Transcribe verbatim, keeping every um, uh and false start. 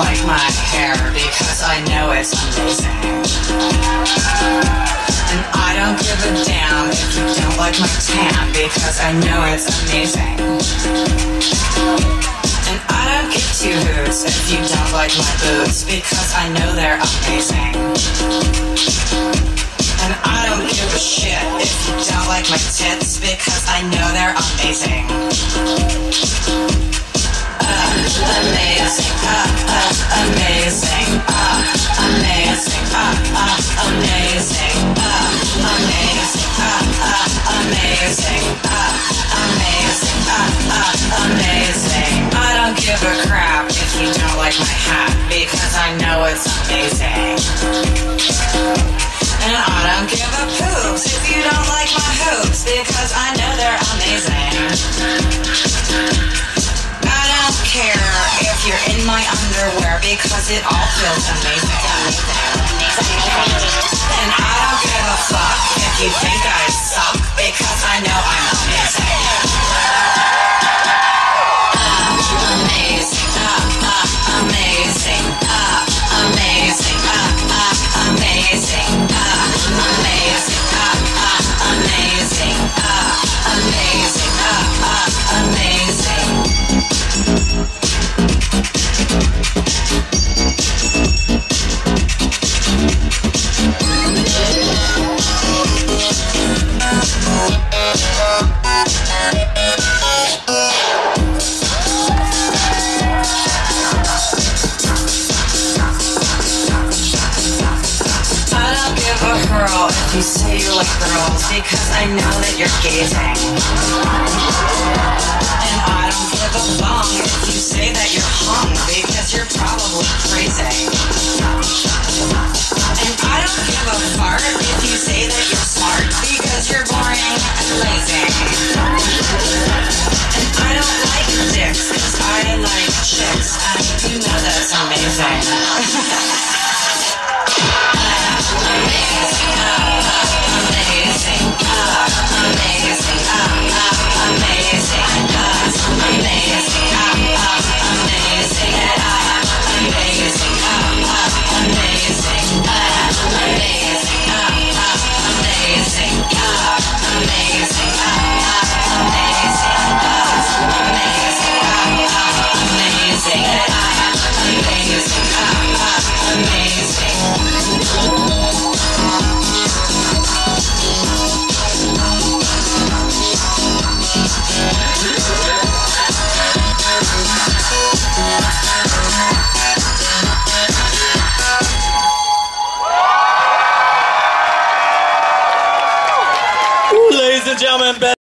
like my hair because I know it's amazing. And I don't give a damn if you don't like my tan because I know it's amazing. And I don't give two hoots if you don't like my boots because I know they're amazing. And I don't give a shit if you don't like my tits because I know they're amazing. Uh, amazing, uh, uh, amazing, uh, amazing, uh, uh, amazing, uh, amazing, uh, uh, amazing, uh, amazing, uh, uh, amazing. I don't give a crap if you don't like my hat because I know it's amazing. And I don't give a poops if you don't like my hoops because I know they're amazing. I don't care if you're in my underwear because it all feels amazing. And I don't give a fuck if you think I suck because I know I'm amazing. Uh, amazing, uh, uh, amazing, uh, amazing, uh, uh, amazing, uh, amazing, uh, uh, amazing, uh, amazing, uh, uh, amazing. If you say you like girls because I know that you're gazing. And I don't give a bum if you say that you're hung because you're probably crazy. And I don't give a fart if you say that you're smart because you're boring and lazy. And I don't like dicks because I like chicks and you know that's amazing. Amazing, uh, amazing, uh, amazing, uh, uh, amazing, uh, amazing, uh, uh, amazing, uh, amazing, uh, uh, amazing, uh, amazing, uh, uh, amazing, uh, amazing, uh, uh, amazing, uh, amazing, uh, uh, amazing, uh, amazing, uh, uh, amazing. Ladies and gentlemen,